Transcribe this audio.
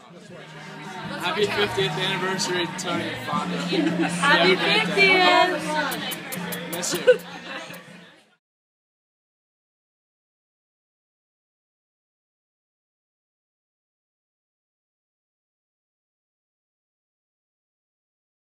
Happy 50th anniversary, Tony Fonda. Happy 50th! Miss you.